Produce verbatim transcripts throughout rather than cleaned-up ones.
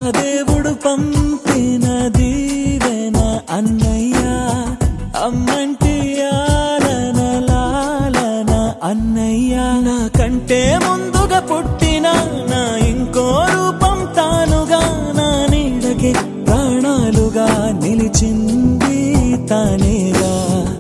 దేవుడు పంపిన దీవెన అన్నయ్య, అమ్మంటి ఆలన లాలన అన్నయ్య. నా కంటే ముందుగా పుట్టిన నా ఇంకో రూపం తానుగా, నా నీడకి ప్రాణాలుగా నిలిచింది తానేగా.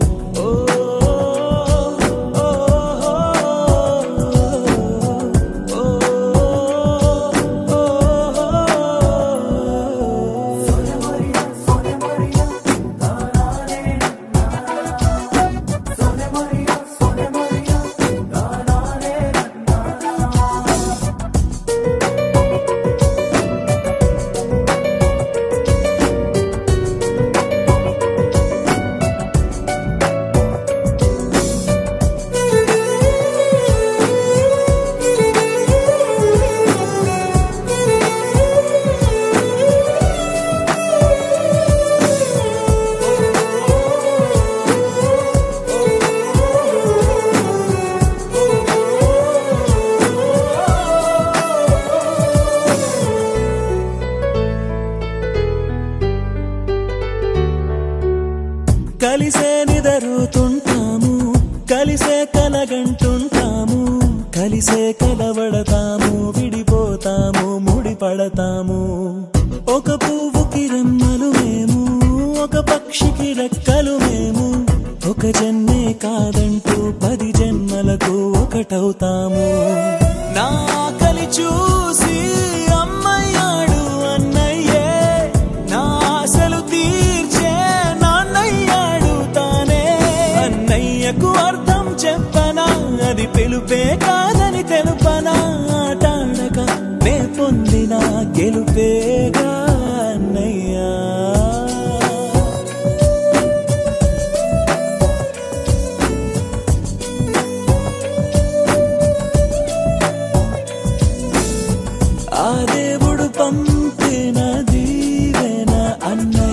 కలిసే నిదరుతుంటాము, కలిసే కలగంటుంటాము, కలిసే కలవడతాము, విడిపోతాము, ముడిపడతాము. ఒక పువ్వుకి రెమ్మలు మేము, ఒక పక్షికి రెక్కలు మేము, ఒక జన్మే కాదంటూ పది జన్మలకు ఒకటవుతాము. నా కలి చూసి అమ్మయ్యాడు అన్నయ్యే, నా ఆశలు తీర్చే నాన్నయ్యాడు తానే. అన్నయ్యకు అర్థం చెప్పనా, అది పిలుపే కాదని తెలుపనా, ఆటాడక నే పొందిన గెలుపేగా అన్నయ్యా. ఆ దేవుడు పంపిన దీవెన అన్న